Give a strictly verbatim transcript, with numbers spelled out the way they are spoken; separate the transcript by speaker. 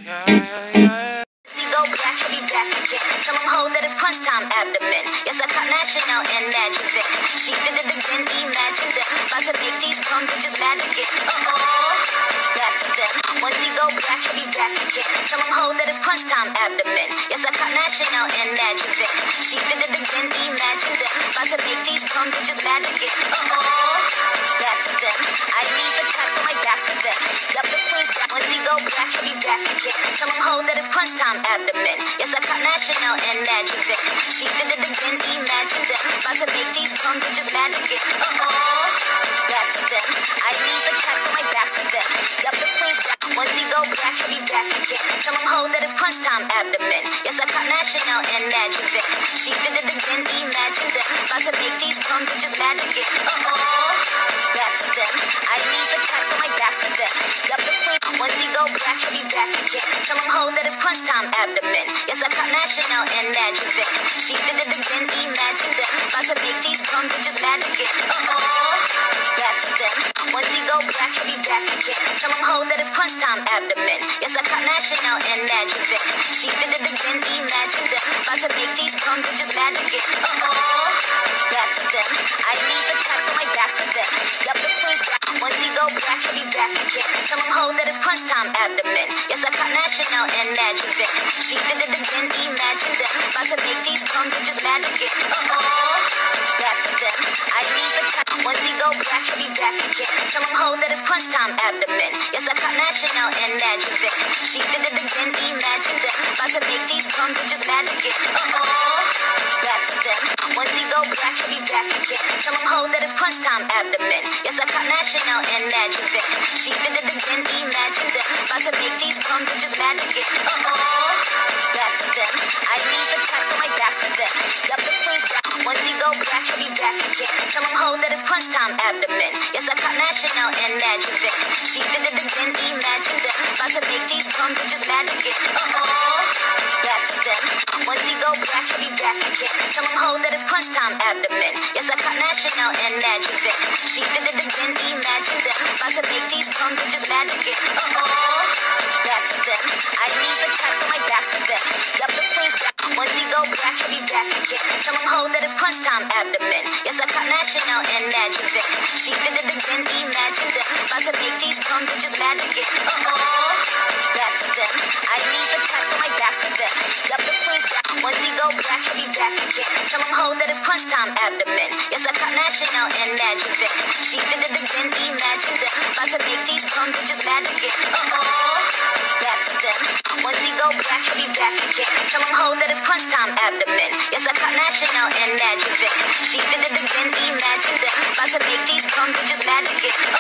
Speaker 1: Yeah, yeah, yeah. We go back, we back again. Tell them hoes that it's crunch time abdomen. Yes, I caught national and adjuvant. She did it again, imagine them. About to make these cum bitches mad again. Uh-oh, back to them. Once we go back, we back again. Tell them hoes that it's crunch time abdomen. Yes, I caught national and adjuvant. She did it again, imagine them. About to make these cum bitches mad again. Uh-oh, back to them. I leave the text on my back to them. Yup, the queen's back. Once we go back, we back again. Tell them hoes that it's crunch time abdomen. Yes, I caught national and adjuvant. She did it again, imagine them. About to make these cum bitches mad again. Uh-oh, back to them. I leave the text on my back to them. Yup, the queen's back. Once we go back, we back again. Tell them hoes that it's crunch time abdomen. Yes, I caught national and adjuvant. She did it again, imagine them. About to make these cum bitches mad again. Uh-oh, back to them. I leave the text on my back to them. Yup, the queen. Once we go back, we back again. Tell them hoes that it's crunch time abdomen. Yes, I caught national and adjuvant. She did it again, imagine them. About to make these cum bitches mad again. Uh-oh, back to them. Once we go back, we back again. Tell them hoes that it's crunch time abdomen. Yes, I caught national and adjuvant. She did it again, imagine them. About to make these cum bitches mad again. Uh-oh, back to them. I leave the text on my back to them. Yup, the queen's back. Once we go back, we back again. Tell them hoes that it's crunch time abdomen. Yes, I caught national and adjuvant. She did it again, imagine them. About to make these cum bitches mad again. Uh-oh, back to them. I leave the text. Once we go back, we back again. Tell them hoes that it's crunch time abdomen. Yes, I caught national and adjuvant. She did it again, imagine them. About to make these cum bitches mad again. Uh-oh, back to them. Once we go back, we back again. Tell them hoes that it's crunch time abdomen. Yes, I caught national and adjuvant. She did it again, imagine them. About to make these cum bitches mad again. Uh-oh, back to them. I leave the text on my back to them. Yup, the queen's back. Once we go back, we back again. Tell them hoes that it's crunch time abdomen. Yes, I caught national and adjuvant. She did it again, imagine them. About to make these cum bitches mad again. Uh-oh, back to them. Once we go back, we back again. Tell them hoes that it's crunch time abdomen. Yes, I caught national and adjuvant. She did it again, imagine them. About to make these cum bitches mad again. Uh-oh, back to them. I leave the text on my back to them. Yup, the queen's back. Once we go back, we back again. Tell them hoes that it's crunch time abdomen. Yes, I caught national and adjuvant. She did it again, imagine them. About to make these cum bitches mad again. Uh-oh, back to them. I leave the text on my back to them. Yup, the queen's back. Once we go back, we back again. Tell them hoes that it's crunch time abdomen. Yes, I caught national and adjuvant. She did it again, imagine them. About to make these cum bitches mad again. Uh-oh, back to them. Once we go back, we back again. Tell them hoes that it's crunch time abdomen. Yes, I caught national and adjuvant. She did it again, imagine them. About to make these cum bitches mad again.